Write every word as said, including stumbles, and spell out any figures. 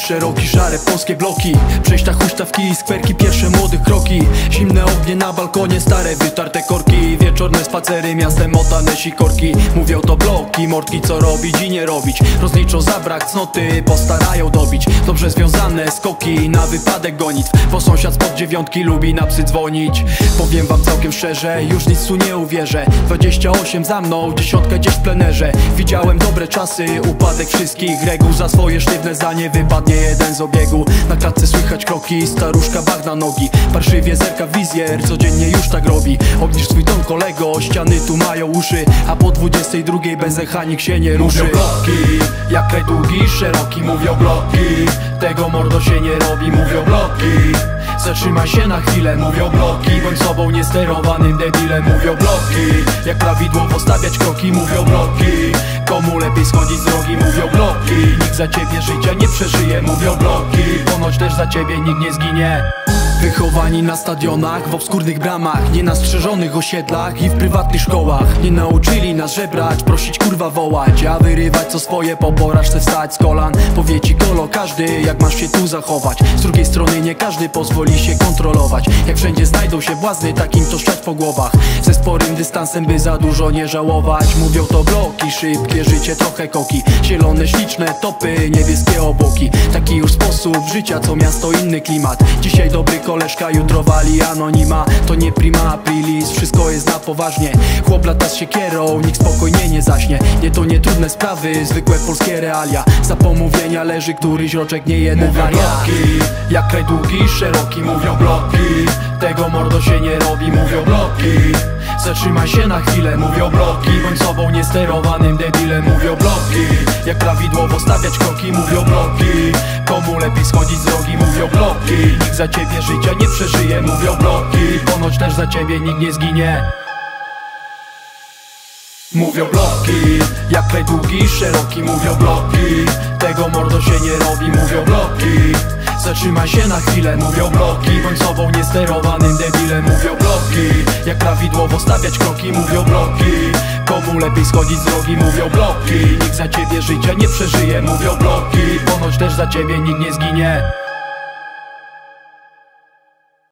szeroki, szare polskie bloki. Przejścia, huśtawki, skwerki, pierwsze młodych kroki. Zimne ognie na balkonie, stare wytarte korki. Wieczorne spacery, miastem otane sikorki. Mówią to bloki, mordki, co robić i nie robić. Rozliczą za brak cnoty, postarają dobić. Dobrze związane skoki, na wypadek gonitw. Bo sąsiad spod dziewiątki lubi na psy dzwonić. Powiem wam całkiem szczerze, już nic tu nie uwierzę. Dwadzieścia osiem za mną, dziesiątka gdzieś w plenerze. Widziałem dobre czasy, upadek wszystkich reguł. Za swoje sztywne zdanie wypadnie jeden z obiegu. Na klatce słychać kroki, staruszka bagna nogi. Parszywie zerka wizjer, codziennie już tak robi. Obniż swój ton, kolego, ściany tu mają uszy. A po dwudziestej drugiej benzechanik się nie ruszy. Mówią bloki, jak kraj długi, szeroki. Mówią bloki, tego mordo się nie robi. Mówią bloki, zatrzymaj się na chwilę. Mówią bloki, bądź sobą niesterowanym debilem. Mówią bloki, jak prawidłowo stawiać kroki. Mówią bloki, komu lepiej schodzić z drogi. Mówią bloki, nikt za ciebie życia nie przeżyje. Mówią bloki, ponoć też za ciebie nikt nie zginie. Wychowani na stadionach, w obskurnych bramach, nie na strzeżonych osiedlach i w prywatnych szkołach. Nie nauczyli nas żebrać, prosić kurwa wołać, a wyrywać co swoje po porażce wstać z kolan. Powie ci golo każdy, jak masz się tu zachować. Z drugiej strony nie każdy pozwoli się kontrolować. Jak wszędzie znajdą się błazny, takim to szczać po głowach. Ze sporym dystansem, by za dużo nie żałować. Mówią to bloki, szybkie życie, trochę koki. Zielone, śliczne topy, niebieskie obłoki. Taki już sposób życia, co miasto, inny klimat. Dzisiaj dobry koleżka, jutro wali anonima. To nie prima aprilis, wszystko jest na poważnie. Chłop lata z siekierą, nikt spokojnie nie zaśnie. Nie to nie trudne sprawy, zwykłe polskie realia. Za pomówienia leży któryś roczek, nie jeden wariat. Bloki, jak kraj długi, szeroki. Mówią bloki, tego mordo się nie robi. Mówią bloki, zatrzymaj się na chwilę. Mówią bloki, bądź sobą niesterowanym debilem. Mówią bloki, jak prawidłowo stawiać kroki. Mówią bloki, komu lepiej schodzić z drogi. Mówią bloki, nikt za ciebie życia nie przeżyje. Mówią bloki, ponoć też za ciebie nikt nie zginie. Mówią bloki, jak kraj długi, szeroki. Mówią bloki, tego mordo się nie robi. Mówią bloki, zatrzymaj się na chwilę. Mówią bloki, bądź sobą niesterowanym debilem. Mówią bloki, jak prawidłowo stawiać kroki. Mówią bloki, komu lepiej schodzić z drogi. Mówią bloki, nikt za ciebie życia nie przeżyje. Mówią bloki, ponoć też za ciebie nikt nie zginie.